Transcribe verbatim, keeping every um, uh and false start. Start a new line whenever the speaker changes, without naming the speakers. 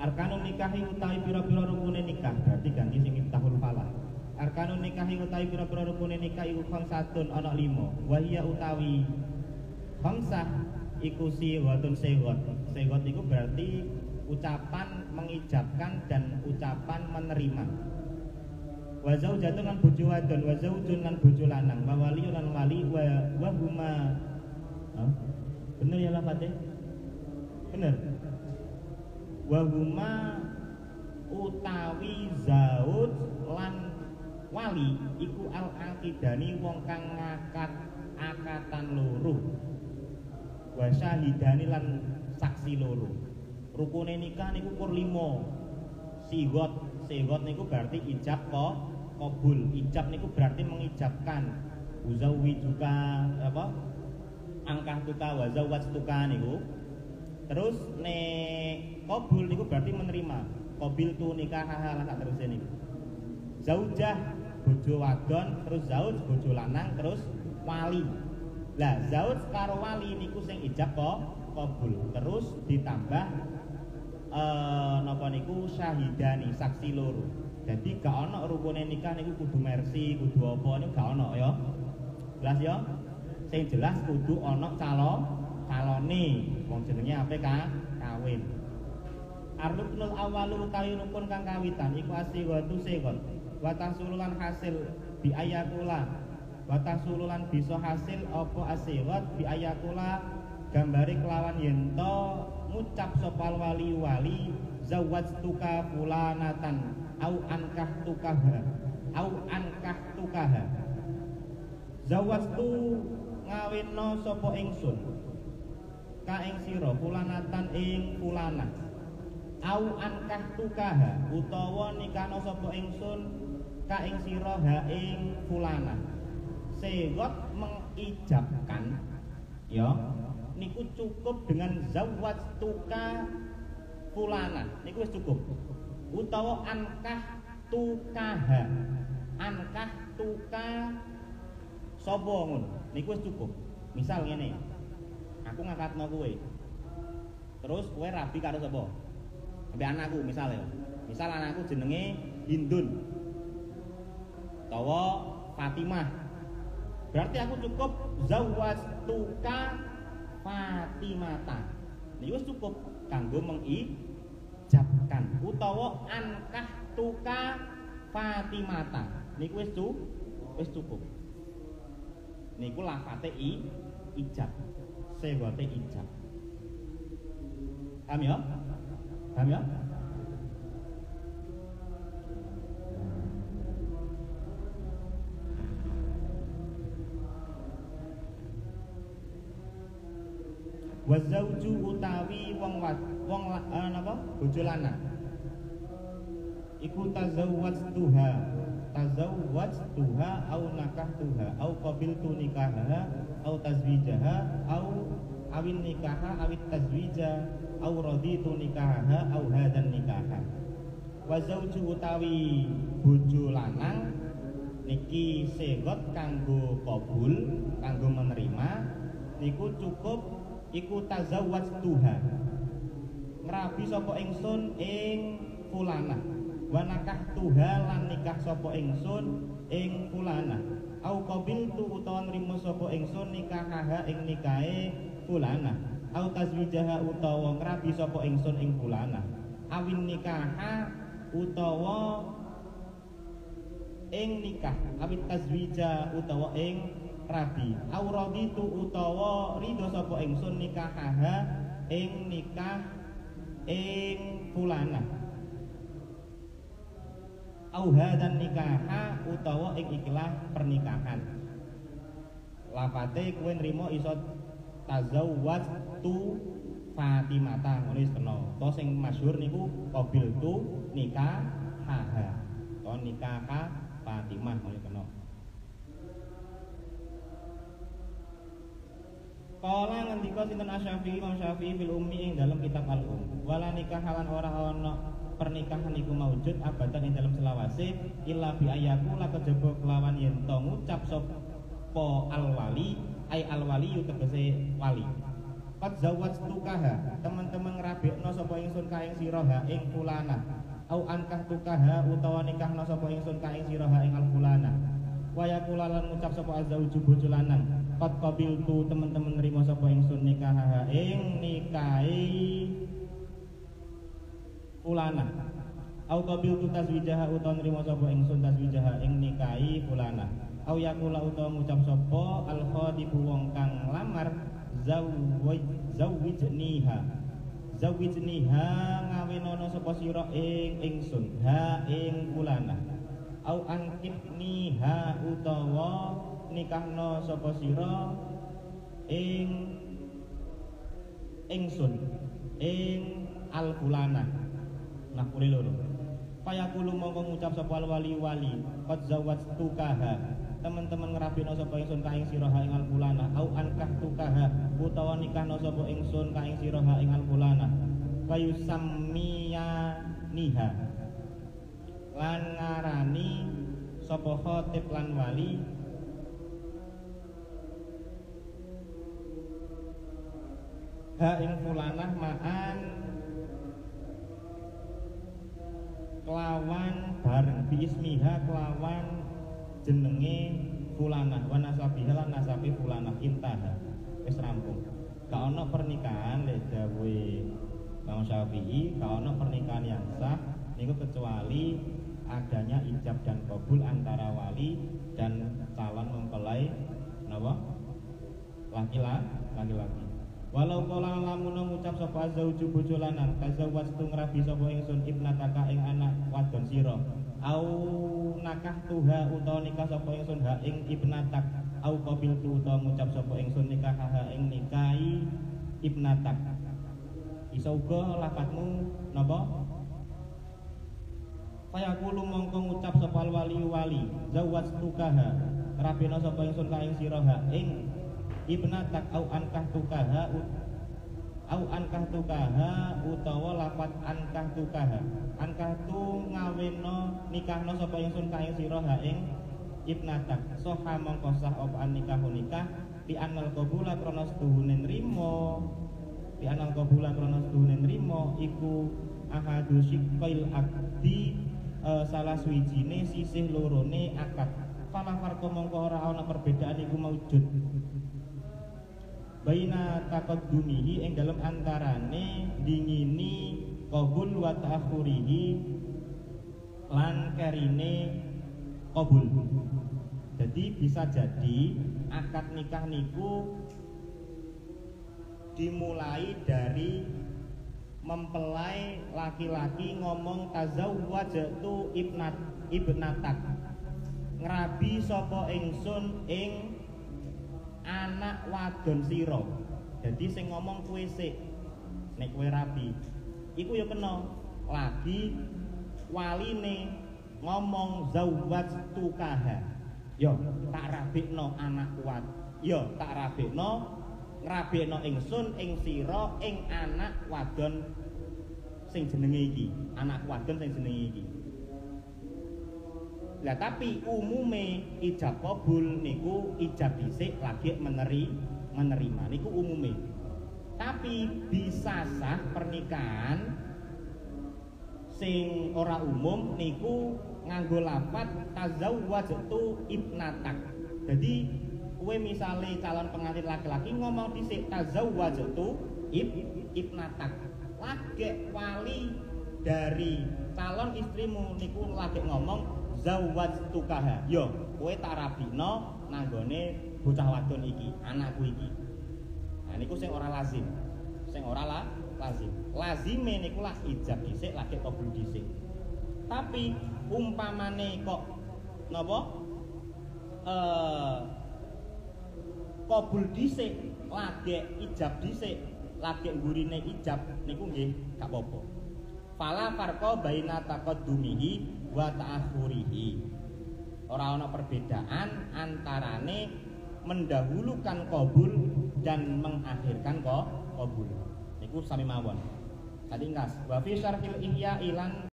Arkanun nikahi utawi pira-pira rukune nikah, berarti ganti sing miftahul falah. Arkanun nikahi utawi pira-pira rukune nikah iku khamsatun ana lima. Wa hiya utawi khamsah iku siwatun segot. Segot iku berarti ucapan mengijabkan dan ucapan menerima. Wa zaujatun lan bojo wadon, wa zaujun lan bojo lanang, wa wali lan wali wa wa huma. Hah? Bener ya lafate? Bener. Wa huma utawi zauj lan wali iku al aqidani wong kang ngakat akatan loro. Wa syahidani lan saksi loro. Rukune nikah niku kur lima. Sigot, sigot niku berarti ijab kok qabul. Ijab niku berarti mengijabkan. Uzawi juga apa? Angkah tuka wa zawaj tuka niku. Terus ne qabul niku berarti menerima. Qabil tu nikah hal sak terusé niku. Zaujah bojo wadon, terus zauj bojo lanang, terus wali. Lah zauj karo wali niku sing ijab kok qabul. Terus ditambah eh napa niku syahidani, saksi loro. Jadi gak ana rukune nikah niku kudu mersi, kudu apa niku gak ana ya. Jelas ya? Sing jelas kudu ana calon calone. Wong jenenge ape ka kawin. Ar-ruknul awwalu utawi rukun kang kawitan iku asighatu sighah. Wa tahsululan hasil bi ayakula. Wa tahsululan bisa hasil apa asighat bi ayakula gambare kelawan yen to ngucap sopal wali-wali zawwajtuka fulanatan au ankahtukaha au ankahtukaha. Zawwajtu ngawinno sapa ingsun ka ing sira fulanatan ing fulana au ankahtukaha utawa nikahno sapa ingsun ka ing sira ha ing fulana. Sigot mengijabkan ya niku cukup dengan zawwajtuka fulana niku wis cukup. Utawa ankah tukaha ankah tuka sapa ngono niku wis cukup. Misal ngene, aku ngakatno kowe terus kowe rabi karo sapa? Ambek anakku misal ya. Misal anakku jenenge Hindun utawa Fatimah, berarti aku cukup zawwajtuka Fatimata. Niku wis cukup kanggo mengijabkan. Utawa ankah tuka Fatimata. Niku wis cu wis cukup. Niku lafate i ijab. Segote ijab. Paham ya? Paham ya? Wa zauju utawi wong wong uh, napa bojo lanang iku tazawwajtuha tazawwajtuha au nakahtuha au qabiltu nikahaha au tazwijaha au awin nikaha awit tazwija au raditu nikahaha au hadan nikaha. Wa zauju utawi bojo lanang niki segot kanggo qabul, kanggo menerima niku cukup iku tazawwajtuha ngrabi sapa ingsun ing fulana wa nakahtuha lan nikah sapa ingsun ing fulana au qabiltu utawa nrimo sapa ingsun nikahaha ing nikahe fulana au tazwijaha utawa ngrabi sapa ingsun ing fulana awin nikaha utawa ing nikah awit tazwija utawa ing rabi au raditu utawa ridho sapa ingsun nikahaha ing nikah ing fulana au hadan nikaha utawa ing ikhlas pernikahan. Lafate kowe nrimo iso tazawwajtu Fatimata ngono wis kena. To sing masyhur niku qabiltu nikahaha. To nikaha Fatimah ngono kena. Kala ngendika sinten Asy-Syafi'i Imam Syafi'i fil ummi ing dalam kitab al-um. Wala nikah halan ora ana pernikahan iku maujud abadan ing dalam selawase illa bi ayakula kejaba kelawan yen to ngucap sapa al-wali ai al-wali tegese wali. Qad zawwajtukaha teman-teman ngrabekno sapa ingsun ka ing sira ha ing fulana au ankah tukaha utawa nikahno sapa ingsun ka ing sira ha ing alfulana wa yaqula lan ngucap sapa azwaju bojo lanang qad qabiltu teman-teman nrimo sapa ingsun nikah ha ing nikahi fulana au qabiltu tazwijaha utawa nrimo sapa ingsun tazwijaha ing nikahi fulana au yaqula utawa ngucap sapa al khadibu wong kang lamar zawwaj zawwijniha zawwijniha ngawenono sapa sira ing ingsun ha ing fulana au ankihniha utawa nikahno sapa sira ing ingsun ing al fulana nah kule loro fayaqulu mongko ngucap sapa wali wali qad zawwajtukaha teman-teman ngrabekno sapa ingsun ka ing sira ha ing alfulana au ankah tukaha utawa nikahno sapa ingsun ka ing sira ha ing alfulana fayusammiya niha lan ngarani sapa khatib lan wali ha ing fulanah ma'an kelawan bareng biismiha kelawan jenenge fulanah wa nasabiha lan nasabi fulanah intaha wis rampung gak ono pernikahan lek dawuhe Imam Syafi'i gak ono pernikahan yang sah niku kecuali adanya ijab dan qabul antara wali dan calon mempelai napa laki-laki laki walau kala lamun ngucap sapa zauju bojo lanang tazawwajtu ngrabi sapa ingsun ibnataka ing anak wadon sira au nakah tuha utawa nikah sapa ingsun ha ing ibnatak au qabiltu utawa ngucap sapa ingsun nikah ha ing nikahi ibnatak iso uga lafadzmu napa fayaqulu mongko ngucap sapa wali wali zawwajtukaha rabena sapa ingsun ka ing sira ha ing ibnatak au ankah tukaha au ankah tukaha utawa lafat ankah tukaha ankah tu ngaweno nikahno sapa ingsun ka ing sira ha ing ibnatak soha mongko sah apa an nikahu nikah bi anal qabula krana setuhune nrimo bi anal qabula krana setuhune nrimo iku ahadu syiqqil akdi e, salah suwijine sisih lorone akad fala farqa mongko ora ana perbedaan iku maujud baina taqaddumihi ing dalem antarane dingini qabul wa ta'khurihi lan karine qabul. Jadi bisa jadi akad nikah niku dimulai dari mempelai laki-laki ngomong tazawwajtu ibnat ibnatak ngrabi sapa ingsun ing anak wadon sira. Jadi sing ngomong kuwe sik nek kowe rabi iku ya kena lagi waline ngomong zawwajtukaha yo tak rabekno anak kuat yo tak rabekno ngrabekno ingsun ing sira ing anak wadon sing jenenge iki anak wadon sing jenenge iki. Lah tapi umume ijab qabul niku ijab dhisik lagi meneri menerima niku umume. Tapi bisa sah pernikahan sing ora umum niku nganggo lafaz tazawwajtu ibnatak. Jadi kowe misale calon pengantin laki-laki ngomong dhisik tazawwajtu ib ibnatak. Lagi wali dari calon istrimu niku lagi ngomong zawwajtukaha. Yo, kowe tak rabino nanggone bocah wadon iki, anakku iki. Nah niku sing ora lazim. Sing ora lah lazim. Lazime niku lah ijab dhisik lagi qabul dhisik. Tapi umpamane kok napa? Eh qabul dhisik lagi ijab dhisik, lagi gurine ijab niku nggih gak apa-apa. Fala farqa baina taqaddumihi wa ta'akhurihi. Ora ana perbedaan antarane mendahulukan qabul dan mengakhirkan qabul. Niku sami mawon. Tadi ngas wa fi syarhil ihya ilan